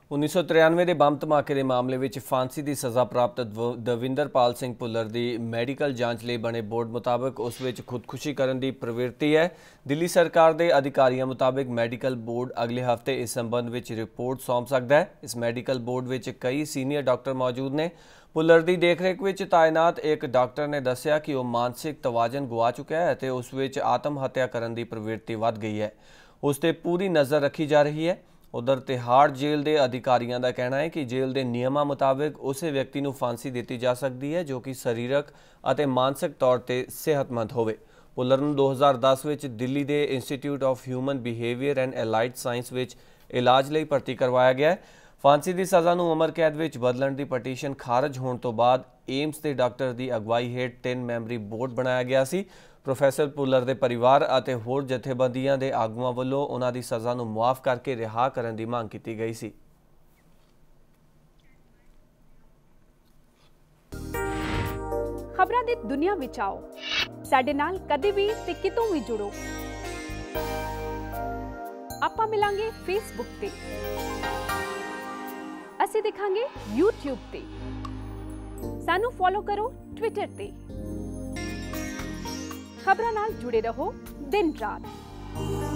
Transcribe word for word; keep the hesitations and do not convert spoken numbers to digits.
उन्नीस सौ तिरानवे के बंब धमाके के मामले में फांसी की सज़ा प्राप्त दविंदरपाल सिंह भुल्लर की मैडिकल जांच लिए बने बोर्ड मुताबिक उस विच खुदकुशी करने की प्रवृत्ति है। दिल्ली सरकार के अधिकारियों मुताबिक मैडिकल बोर्ड अगले हफ्ते इस संबंध में रिपोर्ट सौंप सकता है। इस मैडिकल बोर्ड में कई सीनियर डॉक्टर मौजूद ने। भुल्लर की देखरेख में तैनात एक डॉक्टर ने दस्सिया कि वह मानसिक तवाजन गुआ चुका है और उस विच आत्म हत्या करने की प्रवृत्ति वध गई है। उस पर पूरी नज़र रखी जा रही है। उधर तिहाड़ जेल के अधिकारियों का कहना है कि जेल के नियमों मुताबिक उस व्यक्ति को फांसी दी जा सकती है जो कि शरीरक और मानसिक तौर पर सेहतमंद हो। भुल्लर को दो हज़ार दस में दिल्ली के institute of human behaviour and allied science में इलाज लिए भर्ती करवाया गया है। फांसी की सज़ा को उम्र कैद में बदलने की पटीशन खारज होने तो बाद एम्स के डॉक्टर की अगवाई हेठ तीन मैंबरी बोर्ड बनाया गया सी। प्रोफैसर भुल्लर के परिवार और होर जथेबंदियों के आगुआं वालों उन्हां दी सज़ा को मुआफ करके रिहा करने की मांग की गई सी। खबरां दी दुनिया विच आओ साडे नाल कदे भी ते कितों भी जुड़ो। आपां मिलांगे फेसबुक ते, असीं दिखांगे यूट्यूब ते, सानू फॉलो करो ट्विटर ते। खबरां नाल जुड़े रहो दिन रात।